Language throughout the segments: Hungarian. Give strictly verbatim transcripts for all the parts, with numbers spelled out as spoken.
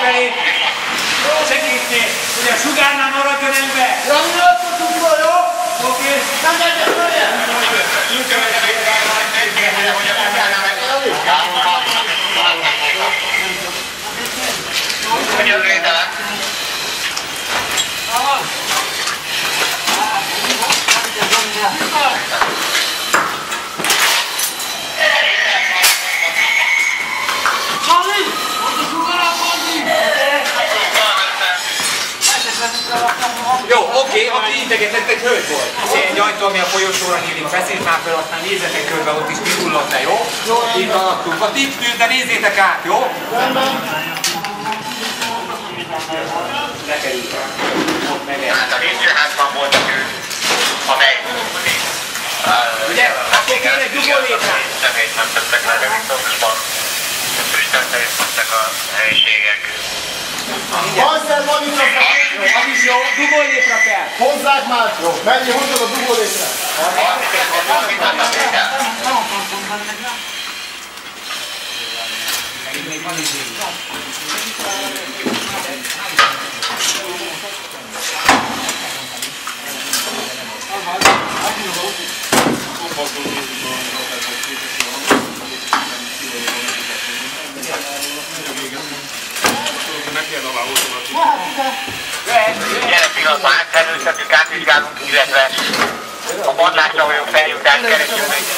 felé segítni, hogy a sugárnál maradjon ember. Rami, ott a jó? Oké. Nem legyen följön! Hogy az védelem? Csali! Ott a sugarát mondni! Jó, oké, aki integetett, egy hölgy volt. Egy ajtó, ami a folyosóra nyílik, beszélt már fel, aztán nézzetek körbe, ott is kihullott le, jó? Itt alattunk. A itt tűnt, de nézzétek át, jó? Lekerültek. Ott meg Hát a lépcsőházban voltak ők, amely ugye? Akkor kéne egy dugólétrát. személyt nem tettek le, de biztosban füstölte és tettek a helyiségek. Majszer, van itt az a... Az is jó, dugólétra kell. Hozzák már! Menjél, hozzad a dugólétre! Még van idő. Jelen pillanatban átszerűztetünk, átvizsgálunk, illetve a padlásra való feljutást keresünk meg.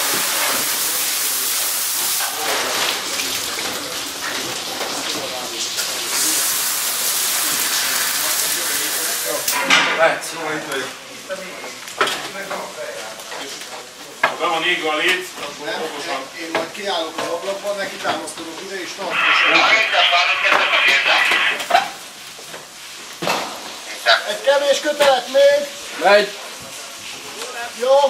Ha be van égve a léc, akkor okosan. Én majd kiállok az ablakban, neki támaszkodok ide és tartok. Egy kevés kötelet még! Megy! Jó!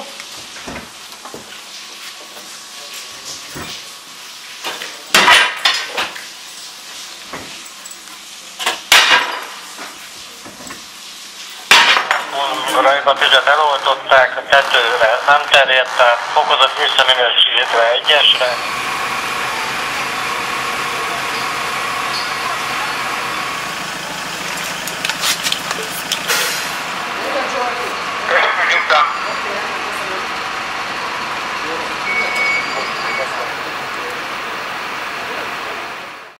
A rajzatüzet eloltották, a kettőre nem terjedt, tehát fokozott visszaminősítve egyesre.